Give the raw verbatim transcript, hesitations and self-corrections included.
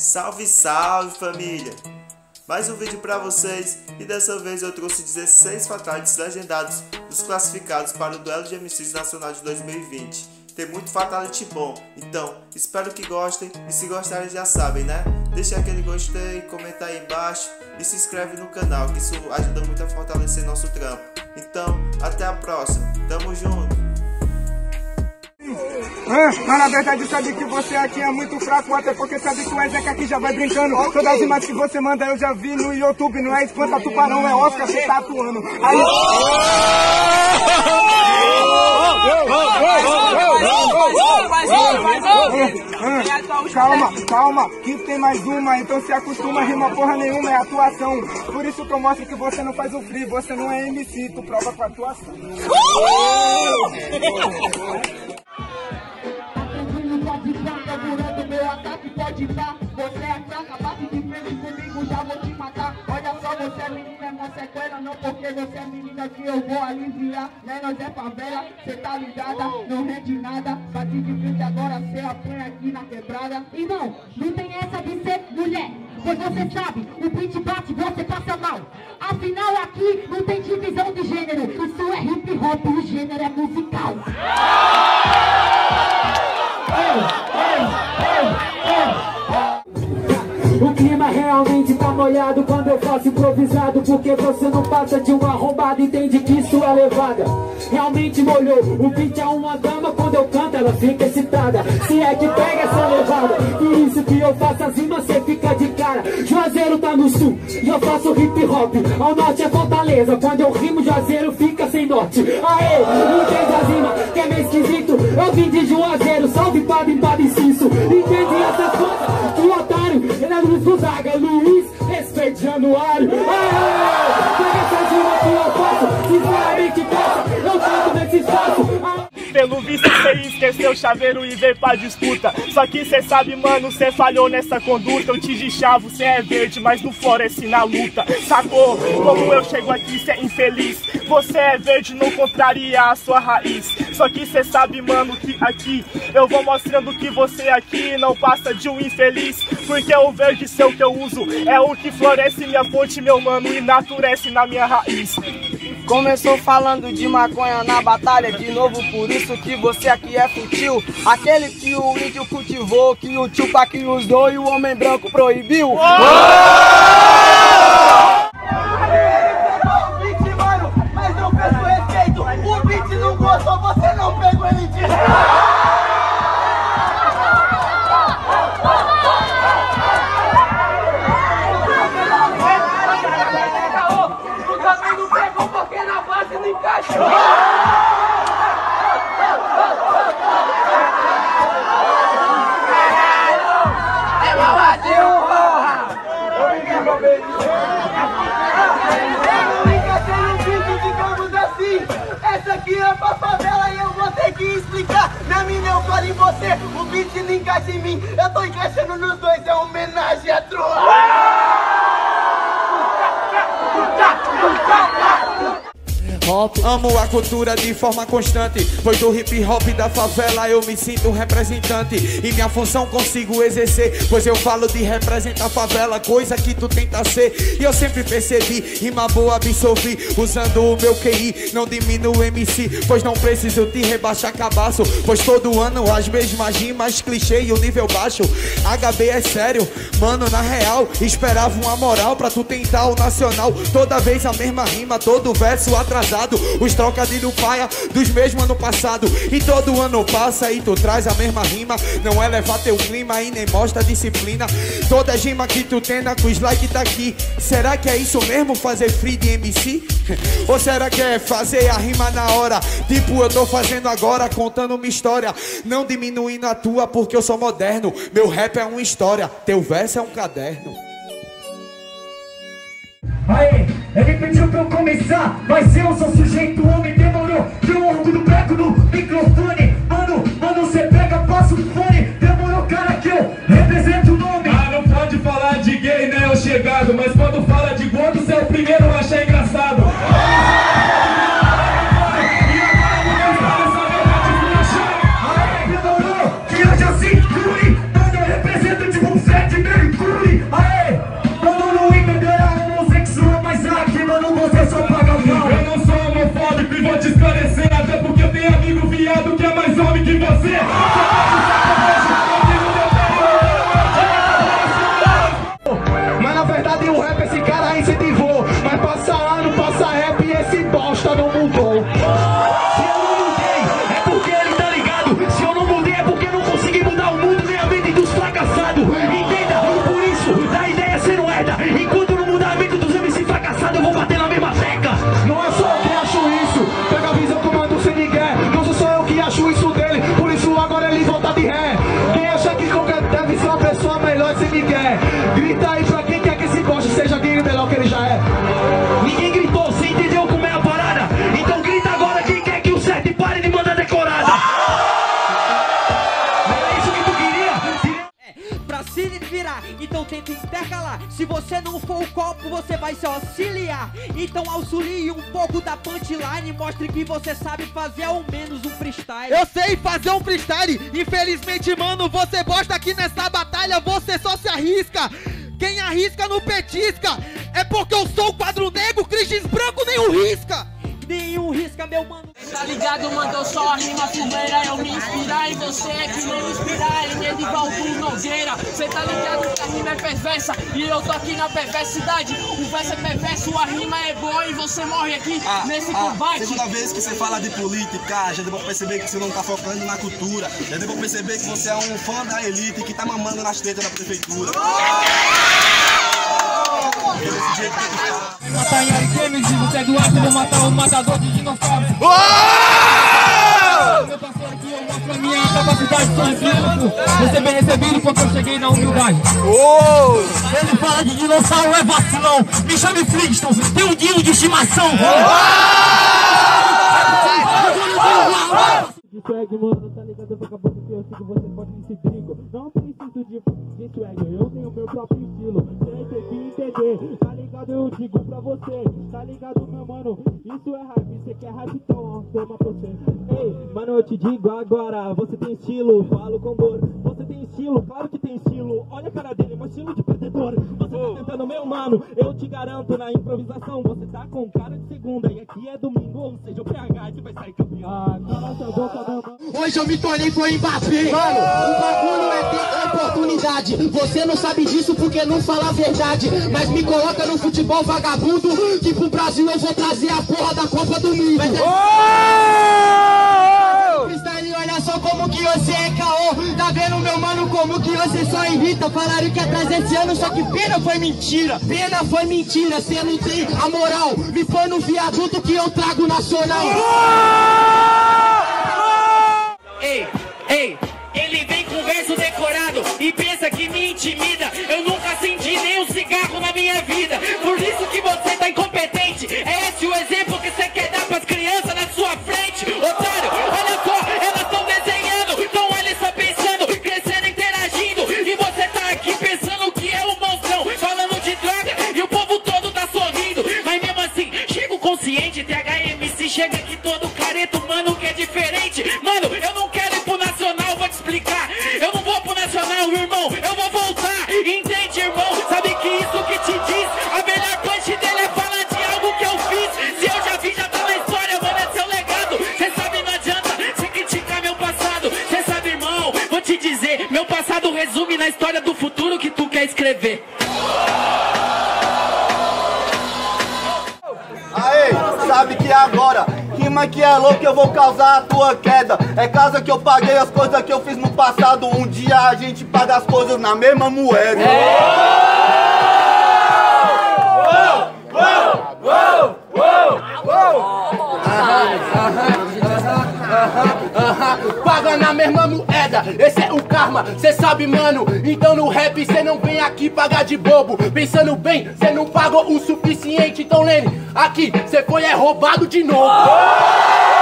Salve, salve família! Mais um vídeo pra vocês e dessa vez eu trouxe dezesseis fatalities legendados dos classificados para o Duelo de M Cs Nacional de dois mil e vinte. Tem muito fatality bom, então espero que gostem e se gostarem já sabem, né? Deixa aquele gostei, comenta aí embaixo e se inscreve no canal, que isso ajuda muito a fortalecer nosso trampo. Então, até a próxima, tamo junto! Ah, mas na verdade sabe que você aqui é muito fraco, até porque sabe que o Ezek aqui já vai brincando. Todas as imagens que você manda eu já vi no YouTube, não é espanta tubarão, é Oscar, você tá atuando. Aí... Calma, calma, que tem mais uma, então se acostuma, rima porra nenhuma, é atuação. Por isso que eu mostro que você não faz o free, você não é M C, tu prova com a atuação. Segurando meu ataque, pode dar. Você é fraca, bate de frente comigo, já vou te matar. Olha só, você é menina, é uma sequela. Não porque você é menina que eu vou aliviar. Né, nós é favela, cê tá ligada, não rende nada. Bate de frente agora, cê apanha aqui na quebrada. Irmão, não tem essa de ser mulher, pois você sabe, o beat bate, você passa mal. Afinal aqui não tem divisão de gênero. Isso é hip hop, o gênero é musical. O clima realmente tá molhado quando eu faço improvisado, porque você não passa de uma arrombada, entende que isso é levada. Realmente molhou, o beat é uma dama, quando eu canto ela fica excitada. Se é que pega essa levada, por isso que eu faço as rimas, você fica de cara. Juazeiro tá no sul, e eu faço hip hop, ao norte é Fortaleza. Quando eu rimo, Juazeiro fica sem norte. Aê, entende as rimas, que é meio esquisito. Eu vim de Juazeiro, salve padre, padre inciso. Entende essas coisas, que otário, ele é Luiz Gonzaga, Luiz, respeite Januário. Aê, pega essa rima que eu faço, sinceramente peça, eu canto nesse espaço. Pelo visto cê esqueceu o chaveiro e veio pra disputa. Só que cê sabe, mano, cê falhou nessa conduta. Eu te de chavo, cê é verde, mas não floresce na luta. Sacou? Como eu chego aqui, cê é infeliz. Você é verde, não contraria a sua raiz. Só que cê sabe, mano, que aqui eu vou mostrando que você aqui não passa de um infeliz. Porque o verde seu que eu uso é o que floresce minha fonte, meu mano, e naturece na minha raiz. Começou falando de maconha na batalha, de novo por isso que você aqui é futil. Aquele que o índio cultivou, que o Tupac usou e o homem branco proibiu. Oh! O beat, mano, mas não peço respeito. O beat não gostou, você não pegou ele de jeito. Essa aqui é pra favela e eu vou ter que explicar. Na minha eu falo em você, o beat não encaixa em mim. Eu tô encaixando nos dois, é homenagem a troa. Amo a cultura de forma constante, pois do hip hop da favela eu me sinto representante. E minha função consigo exercer, pois eu falo de representar a favela, coisa que tu tenta ser. E eu sempre percebi, rima boa absorvi, usando o meu Q I, não diminuo o M C, pois não preciso te rebaixar cabaço. Pois todo ano as mesmas rimas, clichê e o nível baixo. H B é sério, mano, na real esperava uma moral pra tu tentar o nacional. Toda vez a mesma rima, todo verso atrasado. Os trocadilhos paia dos mesmos ano passado. E todo ano passa e tu traz a mesma rima. Não é levar teu clima e nem mostra disciplina. Toda rima que tu tenta com os like tá aqui. Será que é isso mesmo, fazer free de M C? Ou será que é fazer a rima na hora? Tipo eu tô fazendo agora, contando uma história. Não diminuindo a tua porque eu sou moderno. Meu rap é uma história, teu verso é um caderno. Aê, ele pediu pra eu começar, mas eu sou sujeito homem, demorou. Deu um orgulho branco no microfone. Mano, mano, cê pega, passa o fone. Demorou, cara, que eu represento o nome. Ah, não pode falar de gay, né, o chegado. Mas quando fala de gordo, cê é o primeiro a achar engraçado. Aê, demorou, que eu já sinto ruim. Mano, eu represento tipo um Fred Mercury. viado que é mais homem que você. Mas na verdade o rap esse cara incentivou. Mas passa ano, passa rap e esse bosta não mudou. Se eu não mudei, é porque ele tá ligado. Se eu não mudei, é porque eu não consegui mudar o mundo nem a mente dos fracassados. Entenda, por isso, da ideia você não herda. Enquanto eu não mudar a mente dos M C fracassados, eu vou bater na mesma tecla. Não é só eu que acho isso. Pega a visão, comando sem ninguém. Não sou só eu que acho isso dele. Por isso agora ele volta de ré. Quem acha que qualquer deve ser uma pessoa melhor sem ninguém, grita aí pra quem quer que esse bosta seja digno melhor que ele já é. Ninguém gritou, você entendeu como é a parada? Então grita agora quem quer que o certo e pare de mandar decorada. Era isso que tu queria? É, pra se virar, então tenta intercalar. Se você não for o copo, você vai se auxiliar. Então auxilie um pouco da punchline. Mostre que você sabe fazer ao menos um freestyle. Eu sei fazer um freestyle. Infelizmente, mano, você bosta aqui nessa batalha. Você só se arrisca. Quem arrisca não petisca. É porque eu sou o quadro negro, Cris branco nem o risca. Nenhum risca, meu mano. Tá ligado, mano, eu só a rima fumeira. Eu me inspirar em você é que nem me inspirar em Edivaldo Nogueira. Cê tá ligado que a rima é perversa e eu tô aqui na perversidade. O verso é perverso, a rima é boa e você morre aqui ah, nesse ah, combate. Segunda vez que você fala de política, já deu pra perceber que você não tá focando na cultura. Já deu pra perceber que você é um fã da elite que tá mamando nas tetas da prefeitura. Matar em Ariquemes e você é do ar, vou matar o matador de dinossauros. Meu parceiro aqui, eu mostro a minha capacidade, sou recíproco. Você bem recebido porque eu cheguei na humildade. Oh! Ele fala de dinossauro, é vacilão. Me chame Flintstone, tem um dino de estimação. De swag, mano, tá ligado? Acabou que eu sigo, você pode me seguir. Não preciso de, de swag, eu tenho meu próprio estilo. Você tem que entender, tá ligado? Eu digo pra você, tá ligado, meu mano? Isso é hype, você quer hype, então ó, toma pra você. Ei, mano, eu te digo agora, você tem estilo, falo com dor. Você tem estilo, claro que tem estilo. Olha a cara dele, mas estilo de perdedor. Você tá tentando, meu mano, eu te garanto na improvisação. Você tá com cara de segunda e aqui é domingo, ou seja, o P H que vai sair campeão. Ah, cala essa boca, meu mano. Hoje eu me tornei foi Mbappé. Mano, o bagulho é ter oportunidade. Você não sabe disso porque não fala a verdade. Mas me coloca no futebol vagabundo, que pro Brasil eu vou trazer a porra da Copa do Mundo. Mas é... Freestyle, olha só como que você é caô. Tá vendo, meu mano, como que você só irrita. Falaram que ia trazer esse ano, só que pena foi mentira. Pena foi mentira, cê não tem a moral. Me põe no viaduto que eu trago nacional. Ei, ei, ele vem com verso decorado e pensa que me intimida. Eu nunca acendi nem um cigarro na minha vida. Por isso que você tá incompetente. É esse o exemplo que você quer dar pras crianças na sua frente. Otário, olha só, elas estão desenhando. Então olha só pensando, crescendo, interagindo. E você tá aqui pensando que é um monstrão, falando de droga e o povo todo tá sorrindo. Mas mesmo assim, chega o consciente, T H M C chega aqui todo careto, mano, que é diferente. Mano, eu não quero ir pro Nacional, vou te explicar. Eu não vou pro Nacional, irmão, eu vou voltar. Entende, irmão? Sabe que isso que te diz, a melhor punch dele é falar de algo que eu fiz. Se eu já vi, já tá na história, mano, é seu legado. Cê sabe, não adianta você criticar meu passado. Cê sabe, irmão, vou te dizer, meu passado resume na história do futuro que tu quer escrever. Aê, sabe que agora, rima que é louco, eu vou causar a tua queda. É casa que eu paguei as coisas que eu fiz no passado. Um dia a gente paga as coisas na mesma moeda. Uou, uou, uou, uou, uou. Paga na mesma moeda, esse é o karma, cê sabe, mano. Então no rap cê não vem aqui pagar de bobo. Pensando bem, cê não pagou o suficiente. Então Lene, aqui cê foi é roubado de novo.